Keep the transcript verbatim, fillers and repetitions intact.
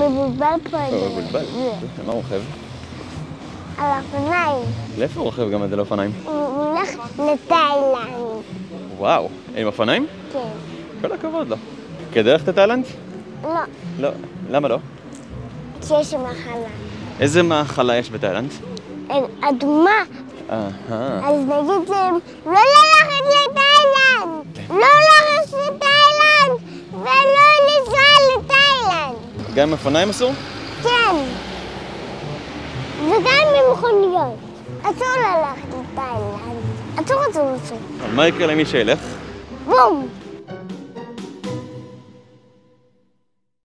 מבולבל פה. הוא מבולבל. למה הוא רוכב? על האופניים. לאיפה הוא רוכב גם על האופניים? הוא הולך לתאילנד. וואו, עם אופניים? כן. כל הכבוד לו. כדי ללכת לתאילנד? לא, לא. למה לא? שיש מחלה. איזה מחלה יש בתאילנד? אדומה. אהה. אז נגיד להם, לא ללכת לתאילנד! לא ללכת לתאילנד! ולא לנסוע לתאילנד! גם עם אופניים אסור? כן. וגם במכוניות. אסור ללכת לתאילנד. אסור, אסור, אסור. מה יקרה למי שילך? בום!